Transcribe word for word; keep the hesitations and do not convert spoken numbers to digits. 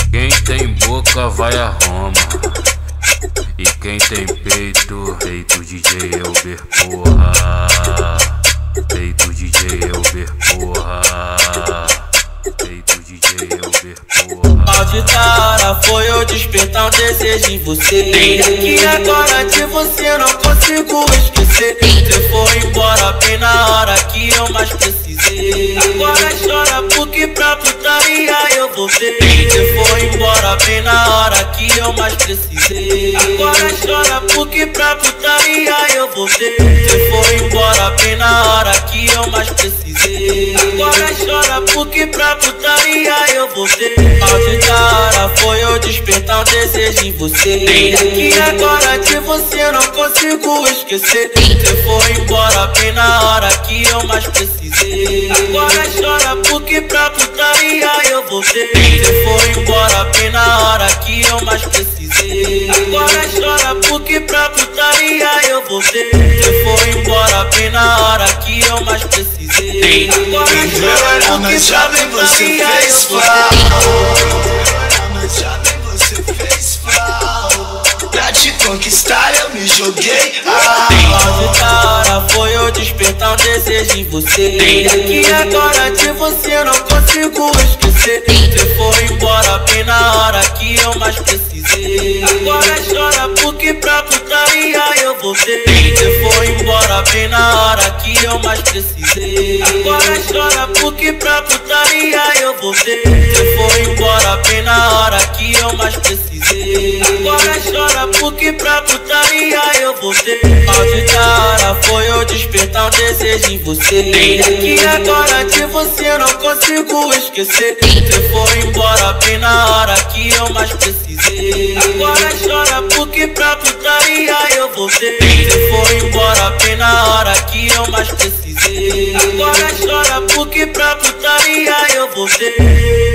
Quem tem boca vai a Roma, e quem tem peito, peito D J Elber, porra. Peito D J Elber, porra. Peito D J Elber, porra. Maldita foi eu despertar um desejo em você, que agora de você não consigo esquecer. Você foi embora bem na hora que eu mais precisei. Agora chora porque pra putaria eu voltei. Você foi embora bem na hora que eu mais precisei. Agora chora porque pra putaria eu voltei. Você foi embora bem na hora que eu mais precisei. Agora chora porque pra putaria eu voltei. Maldita foi eu despertar um desejo em você, que agora de você não consigo esquecer. Você foi embora bem na hora que eu mais precisei. Agora chora porque pra putaria eu voltei. Você foi embora bem na hora que eu mais precisei. Agora chora porque pra putaria eu voltei. Você foi embora bem na hora que eu mais precisei. Agora chora porque pra putaria eu voltei. Você fez falta pra te conquistar, eu me joguei. Ah, Maldita foi eu despertar um desejo em você, que agora de você não consigo esquecer. Você foi embora bem na hora que eu mais precisei. Agora chora porque pra putaria eu voltei. Você foi embora bem na hora que eu mais precisei. Agora chora porque pra putaria eu voltei. Você foi embora bem na hora que eu mais precisei. Agora chora porque pra putaria eu voltei. Maldita foi eu despertar um desejo em você, que agora de você não consigo esquecer. Você foi embora bem na hora que eu mais precisei. Agora chora porque pra putaria eu voltei. Você foi embora bem na hora que eu mais precisei. Agora chora porque pra putaria eu voltei.